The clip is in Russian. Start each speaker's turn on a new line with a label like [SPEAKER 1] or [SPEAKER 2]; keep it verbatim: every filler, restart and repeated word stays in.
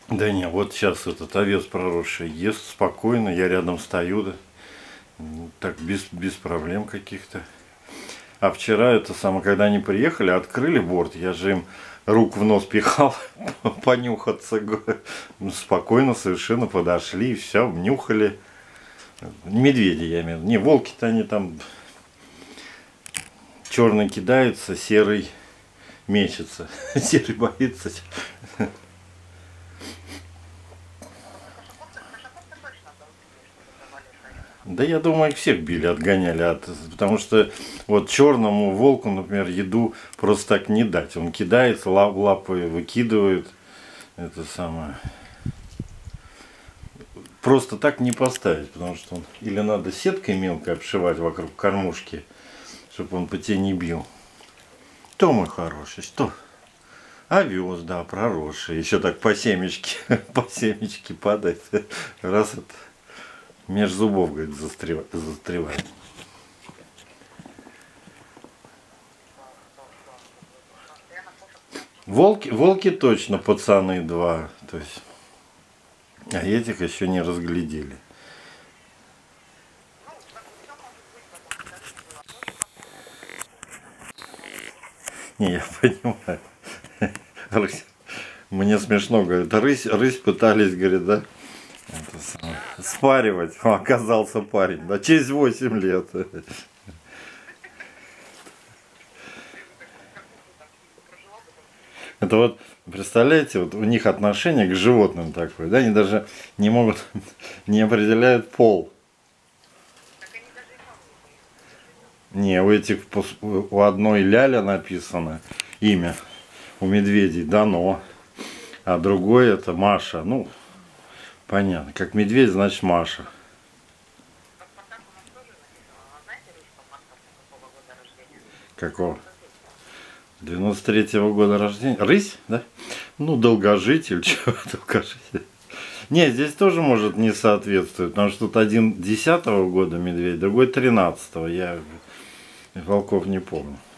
[SPEAKER 1] Да не, вот сейчас этот овес проросший ест спокойно, я рядом стою, да, так без, без проблем каких-то. А вчера это самое, когда они приехали, открыли борт, я же им руку в нос пихал, понюхаться. Спокойно совершенно подошли, все, нюхали. Медведи, я имею в виду. Не, волки-то они там черный кидается, серый мечется. Серый боится. Да я думаю, их всех били, отгоняли от. Потому что вот черному волку, например, еду просто так не дать. Он кидается, лап, лапы выкидывает. Это самое. Просто так не поставить, потому что он или надо сеткой мелко обшивать вокруг кормушки, чтобы он по тебе не бил. Что, мой хороший, что? Овес, да, проросший. Еще так по семечке, по семечке падает. Раз это меж зубов, говорит, застревает. Волки, волки точно пацаны два. То есть, а этих еще не разглядели. Не, я понимаю. Рысь. Мне смешно, говорит, рысь, рысь пытались, говорит, да, это самое, спаривать. А оказался парень, да, через восемь лет. Это вот, представляете, вот у них отношение к животным такое, да, они даже не могут, не определяют пол. Не, у этих, у одной Ляля написано имя, у медведей Дано, а другой это Маша. Ну, понятно, как медведь, значит Маша. Какого? девяносто третьего года рождения. Рысь, да? Ну, долгожитель, чего долгожитель. Не, здесь тоже может не соответствовать, потому что тут один десятого года медведь, другой тринадцатого. Я волков не помню.